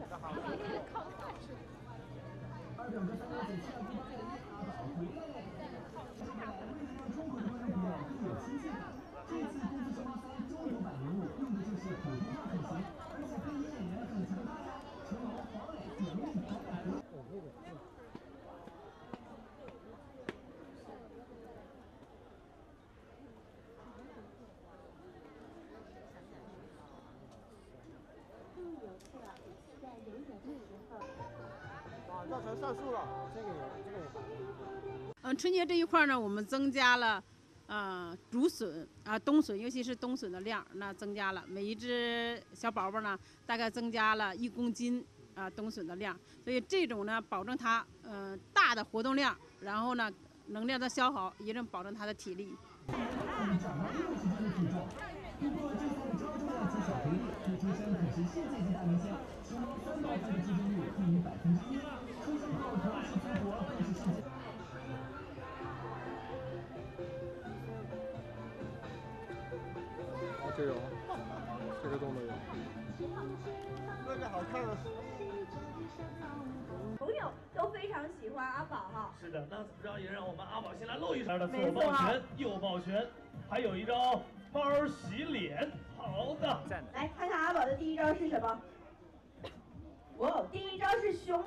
二表哥3秒97298的阿宝回来了。为什么中国的观众朋友更有亲切感？这次功夫熊猫3中国版人物用的就是普通话口型，而且配音演员很强大呀，成龙、黄磊、巩俐、黄百鸣。 药材上树了，这个也春节这一块呢，我们增加了，竹笋冬笋，尤其是冬笋的量，那增加了每一只小宝宝呢，大概增加了1公斤冬笋的量，所以这种呢，保证它大的活动量，然后呢能量的消耗，也能保证它的体力。 长到60斤的体重。不过这次的超重量级小培力，这出生可是世界级大明星，熊猫3胞胎的出生率低于1%，出生后同时出国更是世界。 这有，这个动作有，那个好看啊！ 朋友都非常喜欢阿宝哈。 是的，那怎么着也让我们阿宝先来露一手的左抱拳、右抱拳，还有一招猫洗脸。好的， 来看看阿宝的第一招是什么？哇，第一招是胸。